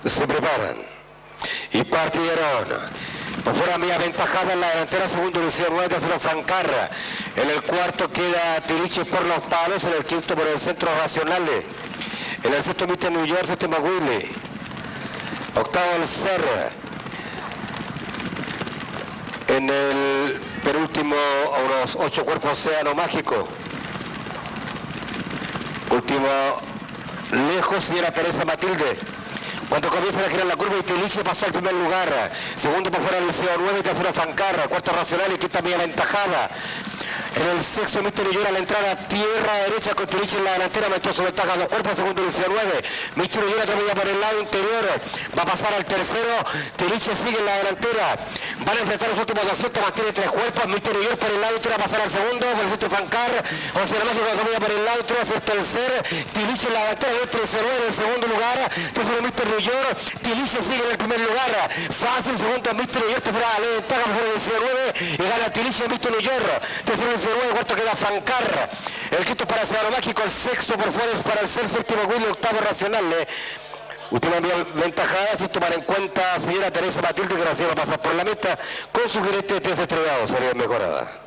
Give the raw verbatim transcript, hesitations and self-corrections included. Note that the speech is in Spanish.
se preparan y partieron. Por fuera muy aventajada en la delantera, segundo Lucía nueve, tercero Francarra. En el cuarto queda Tiliche por los palos, en el quinto por el centro Racionales. En el sexto mister New York, sexto Maguile. Octavo el Serra. En el penúltimo, a unos ocho cuerpos, Océano Mágico. Último, lejos, señora Teresa Matilde. Cuando comienzan a girar la curva y Tiliche pasa al primer lugar. Segundo por fuera el Liceo nueve, tercero Fancarra, cuarto Racional y quinta muy aventajada. En el sexto mister New York a la entrada, tierra derecha con Tiliche en la delantera, metió su ventaja a los cuerpos, segundo Liceo nueve. mister New York atrevida por el lado interior, va a pasar al tercero, Tiliche sigue en la delantera. Van a enfrentar los últimos doscientos, mantiene tres cuerpos, mister New York por el lado interior va a pasar al segundo, por el centro Fancar, Océano Mágico atrevida por el lado interior, hacia el tercer, Tiliche en la delantera, el tercero en el segundo lugar, tercero mister New York, Tiliche sigue en el primer lugar, fácil, segundo mister New York, tercera le ventaja por el Liceo nueve y gana Tiliche mister New York, tercero Liceo nueve, cuarto queda Francar, el quinto para Océano Mágico, el sexto por fuera es para el ser séptimo Willy, octavo Racional. Eh. Última ventajada, si tomar en cuenta señora Teresa Matilde, que la va a pasar por la meta con su gerente de tres estrellados, sería mejorada.